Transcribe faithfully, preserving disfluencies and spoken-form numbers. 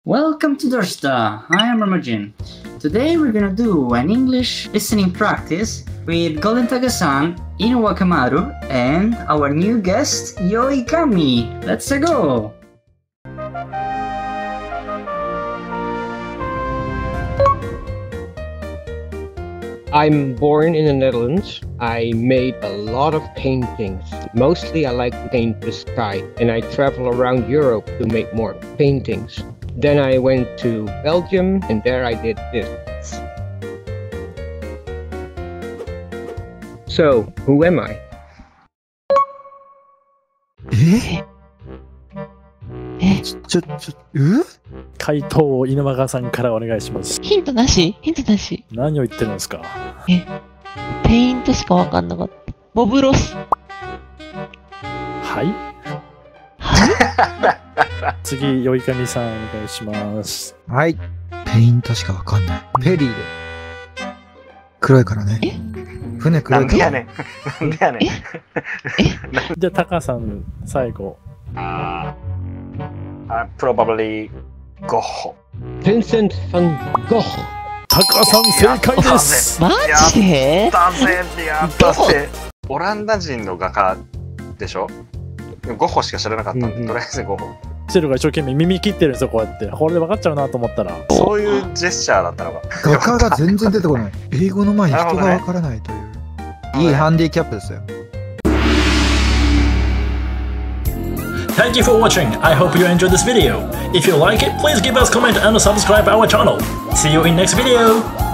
Welcome to Dorsta. I am Ramajin. Today we're gonna do an English listening practice with Golden Taga-san, Inu Wakamaru, and our new guest, Yoi Kami. Let's go! I'm born in the Netherlands. I made a lot of paintings. Mostly I like to paint the sky, and I travel around Europe to make more paintings. Then I went to Belgium, and there I did this. So, who am I? ええ、 ちょ、ちょ、ちょ、う回答を犬間さんからお願いします。 ヒントなしヒントなし。 何を言ってるんですか？ え、ペイントしかわかんなかった。ボブロス。 はいはい次、よいかみさんお願いします。 はい。ペイントしかわかんない。ペリーで。黒いからね。 え船黒いから。 なんでやねん。なんでやねん。 じゃあ、タカさん、最後。 ああ、probably ゴッホ。 ヴィンセント・ファン・ゴッホ。 タカさん正解です。 マジでだぜってやったぜ。オランダ人の画家でしょ。ゴッホしか知らなかったんで、 うんうんとりあえずゴッホ。 シェルが一生懸命耳切ってるんですよ、こうやって。これで分かっちゃうなと思ったら。 そういうジェスチャーだったのか。 画家が全然出てこない。英語の前に人がわからないという。いいハンディキャップですよ。 Thank you for watching. I hope you enjoyed this video. If you like it, please give us a comment and subscribe our channel. See you in next video.